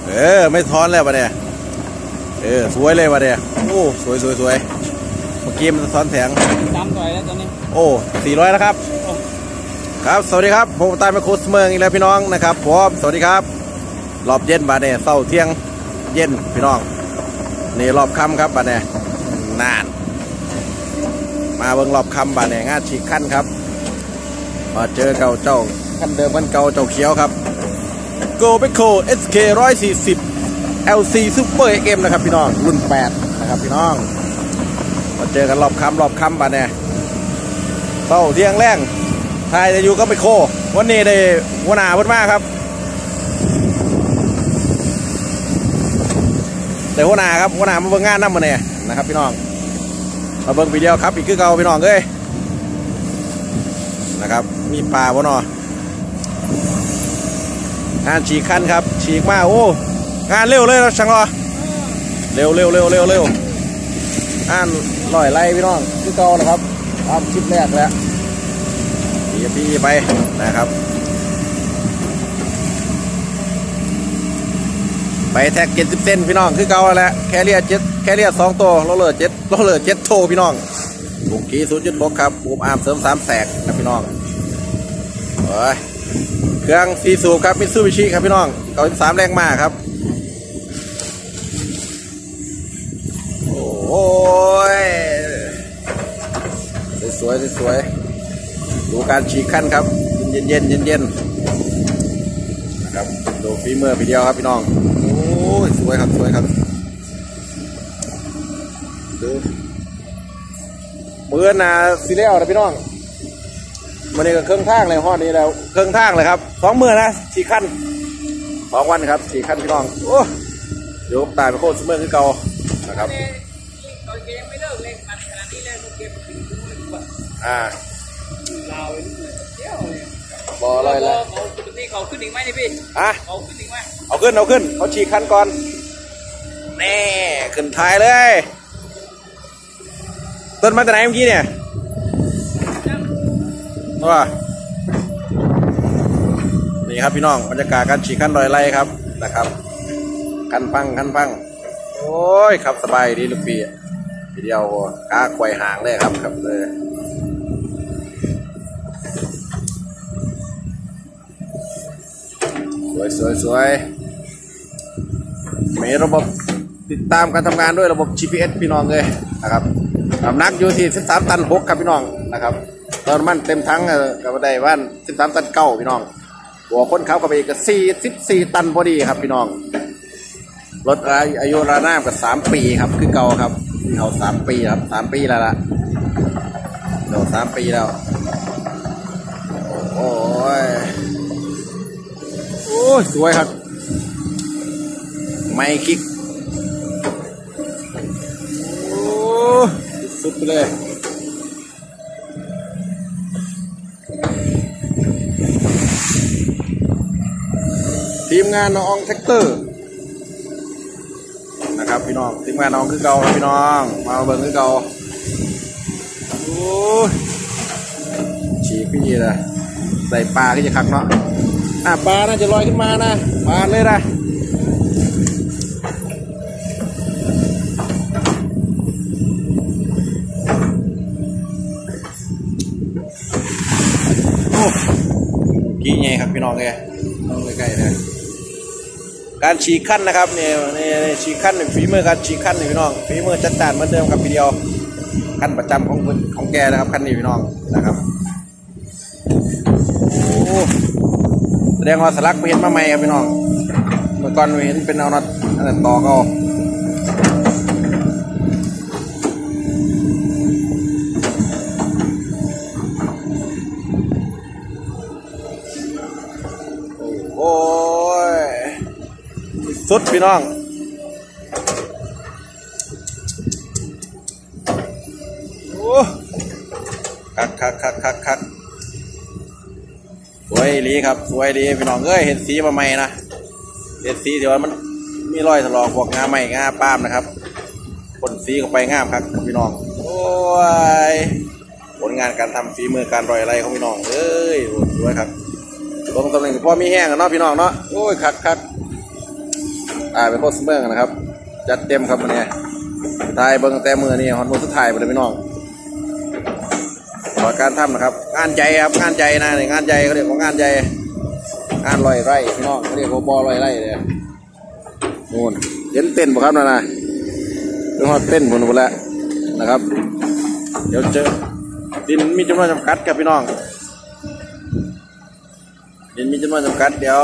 ไม่ท้อนแล้วปะเนี่ยสวยเลยปะเนี่ยโอ้สวยเมื่อกี้มันท้อนแสง 300แล้วตอนนี้โอ้400แล้วครับครับสวัสดีครับผมตายมาโคสเมืองอีกแล้วพี่น้องนะครับผมสวัสดีครับรอบเย็นบาเนี่ยเศร้าเที่ยงเย็นพี่น้องนี่รอบค่ำครับบาเนี่ยนานมาเบิ่งรอบค่ำบาเนี่ยงานฉีกขั้นครับมาเจอเจ้าขั้นเดิมขั้นเก่าเจ้าเขียวครับโกเบโค SK 140 LC Super XM นะครับพี่น้องรุ่น8นะครับพี่น้องมาเจอกันรอบค่ำบาเนี่ยเศร้าเที่ยงแรงทายจะอยู่ก็ไปโควันนี้ได้หัวหน้าพูดมากครับแต่หัวหน้าครับหัวหน้ามาเบิ่งงานน้ำมาเนี่ยนะครับพี่น้องมาเบิ่งวิดีโอครับอีกคือเก่าพี่น้องเอ้ยนะครับมีปลาบ่เนาะงานฉีกขั้นครับฉีกมากโอ้งานเร็วเลยนะช่างรอเร็วงานลอยไล่พี่น้องคือเก่านะครับทำคลิปแรกแล้วพี่ไปนะครับไปแท็ก70 เซนพี่น้องคือเก่าแล้วแคเรีย2 ตัวโรเลอร์7โทพี่น้องบุกกี้0.6ครับบูมอาร์มเสริม3 แสกนะพี่น้องเครื่อง4 สูบครับมิตซูบิชิครับพี่น้อง93 แรงมากครับโอ้ยสวยดูการฉีกขั้นครับเย็นนะครับดูฝีมือพี่เดียวครับพี่น้องโอ้ยสวยครับดูมือหนาซีเรียลนะพี่น้องวันนี้ก็เครื่องทางเลยห้อนี้แล้วเครื่องทางเลยครับ2 มือนะฉีกขั้น2 วันครับฉีกขั้นพี่น้องโอ้เดี๋ยวตายไปโคตรสมือคือเก่านะครับบอลอยแล้วเขาขึ้นอีกไหมนี่พี่เขาขึ้นอีกไหมเอาขึ้นเขาฉีกขั้นก่อนแน่ขึ้นท้ายเลยต้นมาจากไหนเมื่อกี้เนี่ยว่านี่ครับพี่น้องบรรยากาศการฉีกขั้นลอยไล่ครับนะครับขั้นพังโอ้ยครับสบายดีลูกพี่ทีเดียวกาควายหางเลยครับเลยสวยมีระบบติดตามการทำงานด้วยระบบ GPS พี่น้องเลยนะครับน้ำหนักอยู่ที่13 ตัน 6ครับพี่น้องนะครับตอนมันเต็มทั้งกับได้ว่าน13 ตัน 9พี่น้องหัวคนขับกับอีก44 ตันพอดีครับพี่น้องรถอายุรานามกับ3 ปีครับคือเก่าครับเขา3 ปีครับ3 ปีแล้วล่ะเดี๋ยว3 ปีแล้วโอ้ยสวยครับไม่คิกโอ้สุดไปเลยทีมงานน้องแท็กเตอร์นะครับพี่น้องทีมงานน้องคือเก่าครับพี่น้องมาเบิ่งคือเก่าโอ้ฉีกพี่เลยใส่ปลาที่จะขักเนาะปลาน่าจะลอยขึ้นมานะปลาเลยนะโอ้กี่ไงครับพี่น้องไงต้องใกล้ๆนะการฉีกขั้นนะครับเนี่ยฉีกขั้นหนึ่งฝีมือการฉีกขั้นหนึ่งพี่น้องฝีมือจัดจานเหมือนเดิมครับพี่เดียวขั้นประจำของแกนะครับขั้นนี้พี่น้องนะครับโอ้แสดงว่าสลักเห็นมาใหม่ครับพี่น้องเมื่อก่อนเห็นเป็นเอาน็อตอันต่อเขาโอ้ยสุดพี่น้องโอ้คักสวยดีครับสวยดีพี่น้องเอ้ยเห็นสีมาใหม่นะเห็นสีเดี๋ยวมันมีรอยถลอกพวกงาใหม่งาป้ามนะครับพ่นสีเข้าไปงามครับพี่น้องโอ้ยผลงานการทำฝีมือการรอยอะไรของพี่น้องเอ้ยสวยครับตรงตำแหน่งพอมีแห้งเนาะพี่น้องเนาะโอ้ยคักเป็นโคตรเมืองนะครับจัดเต็มครับวันนี้ถ่ายเบิ้งแต่มือนี่ฮอนมือสุดท้ายไปเลยพี่น้องต่อการทำนะครับงานใจครับงานใจนะงานใจเขาเรียกว่างานใจงานลอยไร่พี่น้องเขาเรียกว่าบอลอยไร่เลยนู่นเห็นเต้นบ่ครับนะเป็นฮอดเต้นหมดแล้วนะครับเดี๋ยวเจอดินมีจำนวนจำกัดครับพี่น้องดินมีจำนวนจำกัดเดี๋ยว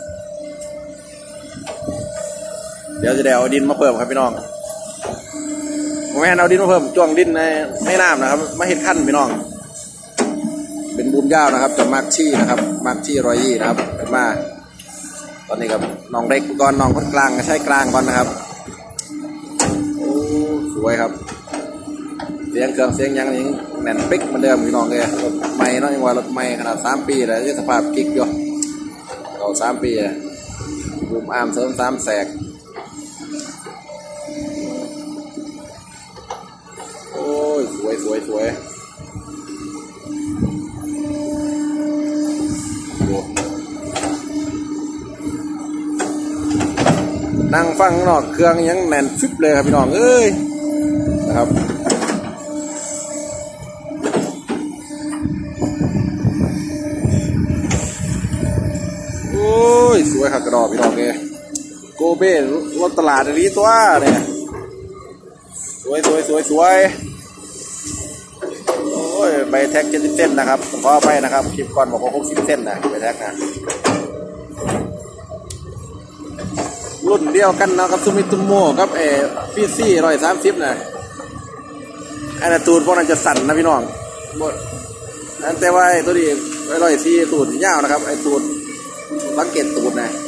จะได้เอาดินมาเพิ่มครับพี่น้องผมให้เอาดินมาเพิ่มจ้วงดินในน้ำนะครับมาเห็ดขั้นพี่น้องเป็นบุญยาวนะครับจะมาร์กชี่นะครับมาร์กชี่120นะครับเป็นมาตอนนี้ครับน้องเล็กก่อนน้องคนกลางใช้กลางก่อนนะครับโอ้สวยครับเสียงเครื่องเสียงยังนี่แน่นปิ๊กเหมือนเดิมพี่น้องเลยรถใหม่เนาะยังว่ารถใหม่ขนาด3 ปีแล้วที่สภาพกิ๊กอยู่เรา3 ปีบูมอาร์มเสริม3 แสกโอ้ยสวยนั่งฟังนอกเครื่องยังแน่นฟิบเลยครับพี่น้องเอ้ยนะครับโอ้ยสวยครับกระดอกพี่น้องเลยโกเบ้รถตลาดนี้ตัวเนี่ยสวยโอ้ยใบแท็ก70 เส้นนะครับขอไปนะครับคลิปก่อนบอกว่า60 เส้นนะใบแท็กนะรุ่นเดียวกันนะครับซูมิตุโมกับพีซี่130นะไอ้ตูดพวกนั้นจะสั่นนะพี่น้องแต่ว่าตัวนี้140ตูดยาวนะครับไอ้ตูดสังเกตตูดนะ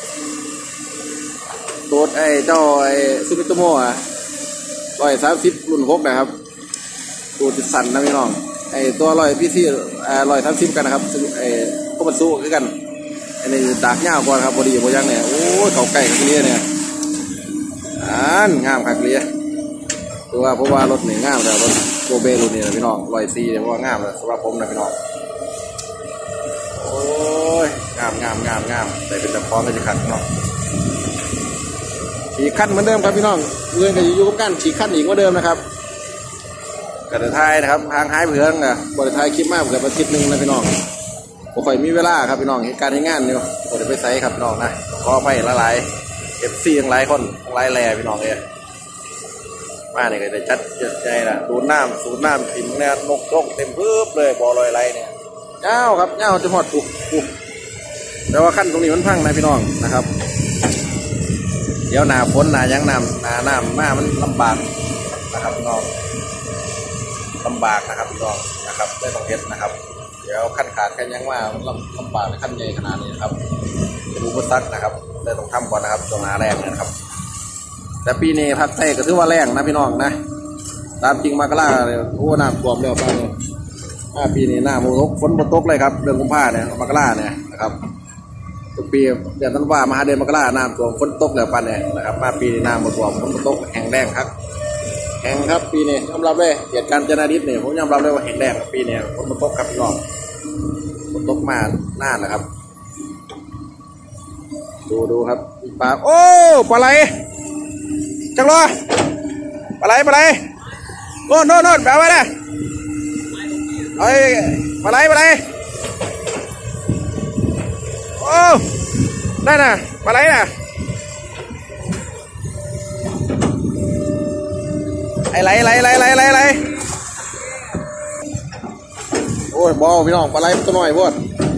ตูดเจ้าซูมิตุโม130รุ่น6นะครับตูดจะสั่นนะพี่น้องตัวพีซี่130กันนะครับพวกมันสู้กันอันนี้ดากเงาก่อนครับพอดีพอยังเนี่ยโอ้เขาไก่คักเลียเนี่ยงามคักเลียตัวเพราะว่ารถนี่งามแล้วรถโกเบรุ่นนี้นะพี่น้อง140เนี่ยเพราะว่างามเลยสำหรับผมนะพี่น้องโอ้ยงามแต่เป็นตะพร้อมก็จะขัดพี่น้องฉีกขั้นเหมือนเดิมครับพี่น้องเงินก็อยู่กับกันฉีกขั้นอีกเหมือนเดิมนะครับกระดาษไทยนะครับทางหายเพื่อนนะบริษัทไทยคลิปมากเกือบอาทิตย์นึงนะพี่น้องผมค่อยมีเวลาครับพี่น้องเหตุการณ์ในงานเนี่ยผมจะไปไซครับพี่น้องนะขอไปหลายFC ทั้งหลายคนทั้งหลายแหล่พี่น้องเลยมาเนี่ยก็จะจัดใจนะสูดน้ำถิ่นเนี่ยนกเต็มพื้นเลยบอลอยไรเนี่ยเจ้าครับเจ้าจะหอดปุ๊บแต่ว่าขั้นตรงนี้มันพังนะพี่น้องนะครับเดี๋ยวหนาฝนหนายังน้ำมามันลำบากนะครับพี่น้องลำบากนะครับพี่น้องนะครับได้ต้องเฮ็ดนะครับเดี๋ยวขั้นขาดกันยังว่าลำบากในขั้นใหญ่ขนาดนี้นะครับเป็นอุปสรรคนะครับได้ต้องทำก่อนนะครับตรงหาแรงนะครับแต่ปีนี้ภาคใต้ก็ถือว่าแรงนะพี่น้องนะตามจริงมากระลาเนี่ยโอ้น้ำท่วมแล้วบ้างปีนี้หน้าฝนตกเลยครับเดือนกุมภาเนี่ยมกราเนี่ยนะครับทุกปีเดือนธันวามาเดือนมกราน้ำท่วมฝนตกแล้วปันเนี่ยนะครับมาปีนี้น้ำท่วมฝนตกแห้งแรงครับแห้งครับปีนี้ยอมรับเลยเหตุการณ์จนาดิษเนี่ยผมยอมรับเลยว่าแห้งแรงปีนี้ฝนตกครับพี่น้องฝนตกมาหน้านะครับดูครับปลาโอ้ปลาไหลจังเลยปลาไหลโน่นแปลว่าอะไรปลาไหลโอ้ได้น่ะปลาไหลน่ะไหลโอ้ยบอพี่น้องปลาไหลตัวหน่อยพวด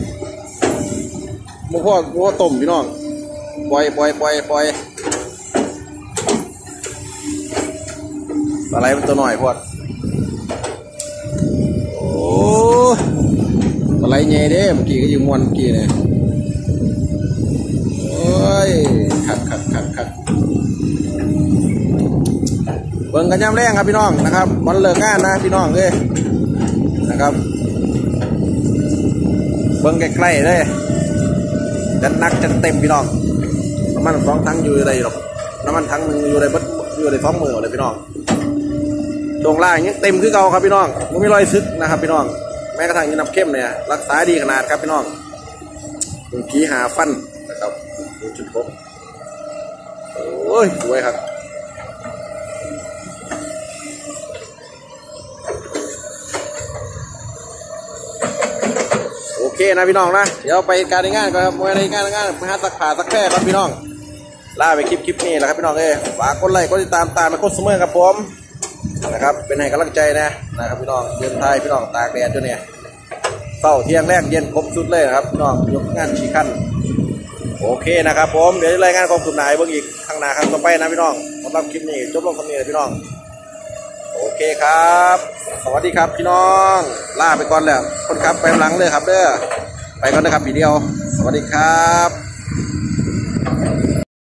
มึงพ่อต้มพี่น้องปล่อยปลาไหลมันตัวหน่อยพวดโอ้ปลาไหลใหญ่เด้เมื่อกี้ก็ยิงมวนเมื่อกี้เนี่ยโอ้ยขัดเบิ่งกันย่ำแรงครับพี่น้องนะครับวันเลิกงานนะพี่น้องเลยนะครับเบิ่งใกล้ๆเลยจัดนักจัดเต็มพี่น้องน้ำมัน2 ถังอยู่ในหรอกน้ำมันถังนึงอยู่ใน2 มือเลยพี่น้องตรงล่างยังเต็มคือเก่าครับพี่น้องไม่มีรอยซึกนะครับพี่น้องแม้กระทั่งยิงน้ำเข้มเนี่ยรักษาดีขนาดครับพี่น้องผีหาฟันนะครับดูจุดพบอ้ยสวยครับโอเคนะพี่น้องนะเดี๋ยวไปการงานก่อนครับไปการงานไปหาสักผ่าสักแพร่ครับพี่น้องลาไปคลิปนี้แหละครับพี่น้องฝากกดไลค์กดติดตามไปโคตรเสมอครับผมนะครับเป็นให้กำลังใจนะครับพี่น้องเดินทางพี่น้องตากแดดอยู่เนี่ยเช้าเที่ยงแรกเย็นครบชุดเลยครับพี่น้องยกงานชี้ขั้นโอเคนะครับผมเดี๋ยวรายงานความสุขหน่ายเบิ่งอีกข้างหน้าครับต่อไปนะพี่น้องสำหรับคลิปนี้จบลงตรงนี้เลยพี่น้องโอเคครับสวัสดีครับพี่น้องลาไปก่อนแล้วคนขับไปหลังเลยครับเด้อไปก่อนนะครับพี่เดียวสวัสดีครับ